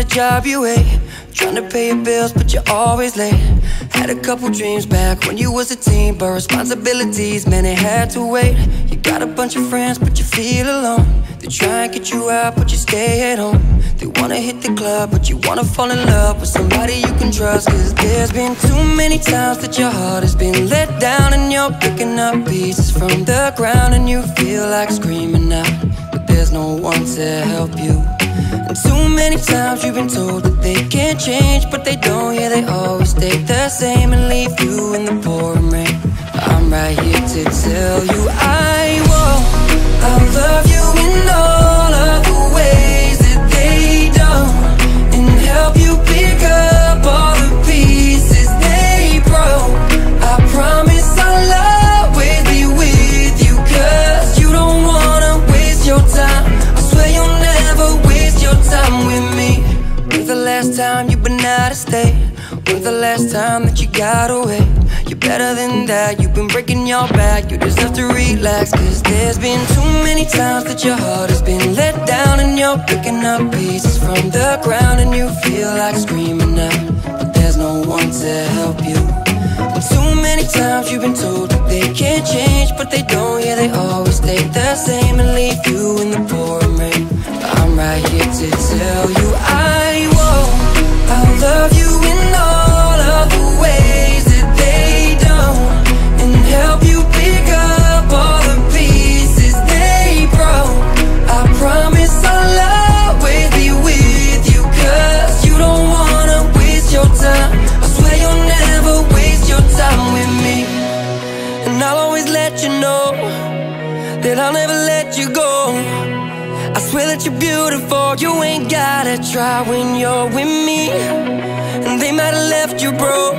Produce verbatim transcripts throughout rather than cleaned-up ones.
the job you hate, trying to pay your bills but you're always late. Had a couple dreams back when you was a teen, but responsibilities, man, they had to wait. You got a bunch of friends but you feel alone. They try and get you out but you stay at home. They wanna hit the club but you wanna fall in love with somebody you can trust. Cause there's been too many times that your heart has been let down, and you're picking up pieces from the ground, and you feel like screaming out, but there's no one to help you. And too many times you've been told that they can't change, but they don't, yeah, they always stay the same and leave you in the pouring rain. I'm right here to tell you I won't. I'll love you in all of the ways that they don't, and help you pick up all the pieces they broke. I promise I'll always be with you, cause you don't wanna waste your time. I swear you'll never waste your time with me. When's the last time you've been out of state? When's the last time that you got away? You're better than that, you've been breaking your back. You deserve to relax, cause there's been too many times that your heart has been let down, and you're picking up pieces from the ground, and you feel like screaming out, but there's no one to help you. And too many times you've been told that they can't change, but they don't, yeah, they always stay the same and leave you in the pouring rain. I'm right here to tell you I won't. I'll love you in all of the ways that they don't, and help you pick up all the pieces they broke. I promise I'll always be with you, cause you don't wanna waste your time. I swear you'll never waste your time with me. And I'll always let you know that I'll never let you go. I swear that you're beautiful, you ain't gotta try when you're with me. And they might have left you broke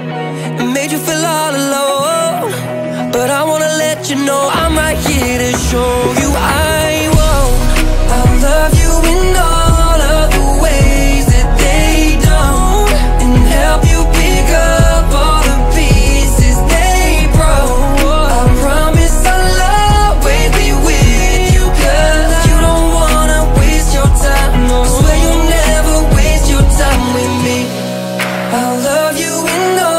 and made you feel all alone, but I wanna let you know I'm right here to show you I won't. I'll love you in all of the ways that they don't, and help you pick up all the pieces they broke. I promise I'll always be with you, cause you don't wanna waste your time. I swear you'll never waste your time with me. I'll love you in all